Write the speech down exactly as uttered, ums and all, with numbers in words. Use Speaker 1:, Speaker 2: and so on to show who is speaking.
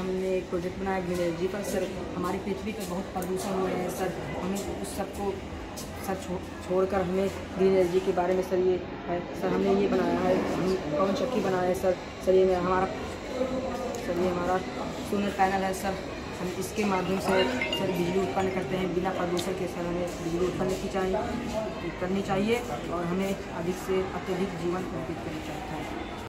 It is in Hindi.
Speaker 1: हमने एक प्रोजेक्ट बनाया ग्रीन एनर्जी पर। सर हमारी पृथ्वी पर बहुत प्रदूषण हुए हैं सर, हमें उस सबको सर छो, छोड़कर हमें ग्रीन एनर्जी के बारे में सर ये है सर, हमने ये बनाया है, हम पवन चक्की बनाए हैं सर। सर ये हमारा सर ये हमारा सोलर पैनल है सर, हम इसके माध्यम से सर बिजली उत्पन्न करते हैं बिना प्रदूषण के। सर हमें बिजली उत्पन्न की चाहिए करनी चाहिए और हमें अधिक से अत्यधिक जीवन व्यतीत करनी चाहिए।